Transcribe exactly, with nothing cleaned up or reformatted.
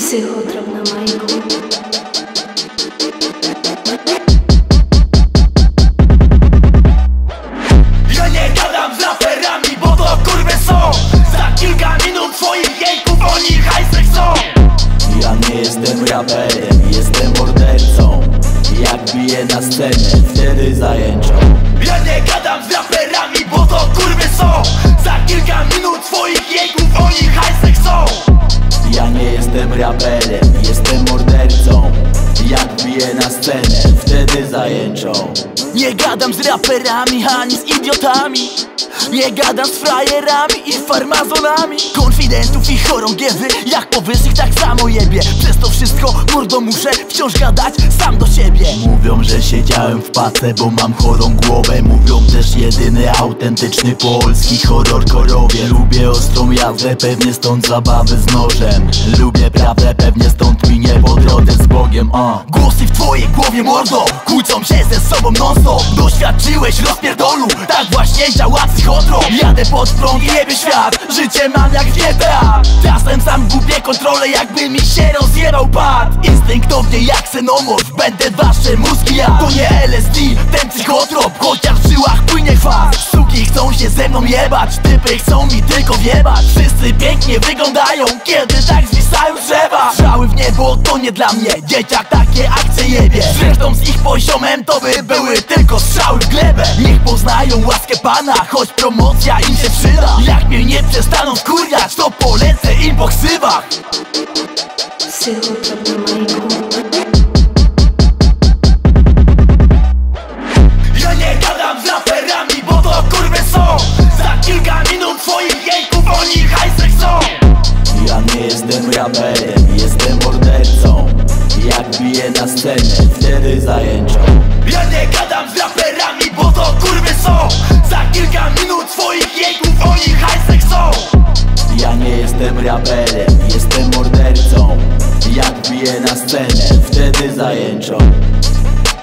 Psychotrop na majku. Ja nie gadam z raperami, bo to kurwy są. Za kilka minut twoich jejków oni hajsek są. Ja nie jestem raperem, jestem mordercą. Jak biję na scenę, wtedy zajęczą. Ja nie gadam z raperami, bo to kurwy są. Za kilka minut twoich jejków oni hajsek są. Ja nie jestem raperem, jestem mordercą. Jak biję na scenę, wtedy zajęczą. Nie gadam z raperami, ani z idiotami. Nie gadam z frajerami i farmazonami. Konfidentów i chorągiewy, jak powyższych tak samo jebie. Przez to wszystko mordo muszę wciąż gadać sam do siebie. Mówią, że siedziałem w pace, bo mam chorą głowę. Mówią też jedyny autentyczny polski horror korowie. Lubię ostrą jazdę, pewnie stąd zabawy z nożem. Lubię prawdę, pewnie stąd mi nie po drodze z Bogiem. uh. Głosy w twojej głowie mordo kłócą się ze sobą non stop. Doświadczyłeś rozpierdolu, tak właśnie działa psychotrop. Jadę pod prąd i jebie świat, życie mam jak w G T A. Czasem sam gubię kontrolę, jakby mi się rozjebał pad. Instynktownie jak xenomorf, będę wasze mózgi ja. To nie L S D, ten psychotrop, chociaż w żyłach płynie kwas. Suki chcą się ze mną jebać, typy chcą mi tylko wjebać. Wszyscy pięknie wyglądają, kiedy tak zwisają drzewa. Strzały w niebo to nie dla mnie, dzieciak takie akcje jebie. Zresztą z ich poziomem to by były tylko strzały w glebę. Niech poznają łaskę Pana, choć promocja im się przyda. Jak mnie nie przestaną wkurwiać, to polecę im po ksywach. Psychotrop na majku. Ja nie gadam z raperami, bo to kurwy są. Za kilka minut twoich jejków oni hajsek są. Ja nie jestem raperem, jestem mordercą. Jak biję na scenę, wtedy zajęczą. Ja nie gadam z raperami, bo to kurwy są. Za kilka minut twoich jejków oni hajsek są. Ja nie jestem raperem, jestem mordercą. Jak biję na scenę, wtedy zajęczą.